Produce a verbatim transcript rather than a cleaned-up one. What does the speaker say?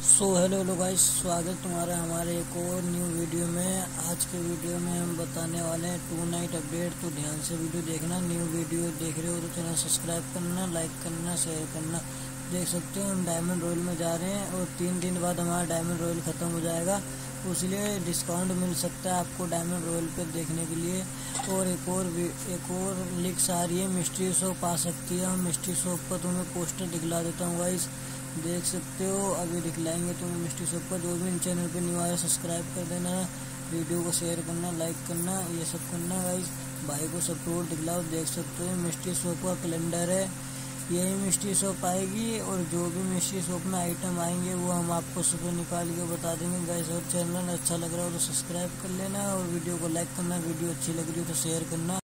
So hello hello guys, स्वागत तुम्हारा हमारे एक और न्यू वीडियो में। आज के वीडियो में हम बताने वाले हैं टू नाइट अपडेट। तो ध्यान से वीडियो देखना। न्यू वीडियो देख रहे हो तो चैनल सब्सक्राइब करना, लाइक करना, शेयर करना। देख सकते हो हम डायमंड रॉयल में जा रहे हैं और तीन दिन बाद हमारा डायमंड रॉयल ख़त्म हो जाएगा, इसलिए डिस्काउंट मिल सकता है आपको डायमंड रॉयल पे देखने के लिए। और एक और एक और लिंक्स आ रही है, मिस्ट्री शॉप आ सकती है। हम मिस्ट्री शॉप पर तुम्हें पोस्टर दिखला देता हूँ गाइस, देख सकते हो। अभी दिखलाएंगे तुम्हें मिस्ट्री शॉप पर। जो भी इन चैनल पे न्यू आया सब्सक्राइब कर देना, वीडियो को शेयर करना, लाइक करना, ये सब करना गाइस। भाई को सपोर्ट दिखलाओ। देख सकते हो मिस्ट्री शॉप का कैलेंडर है, यही मिस्ट्री शॉप आएगी। और जो भी मिस्ट्री शॉप में आइटम आएंगे वो हम आपको सुबह निकाल के बता देंगे गाइस। और चैनल अच्छा लग रहा हो तो सब्सक्राइब कर लेना और वीडियो को लाइक करना, वीडियो अच्छी लग रही हो तो शेयर करना।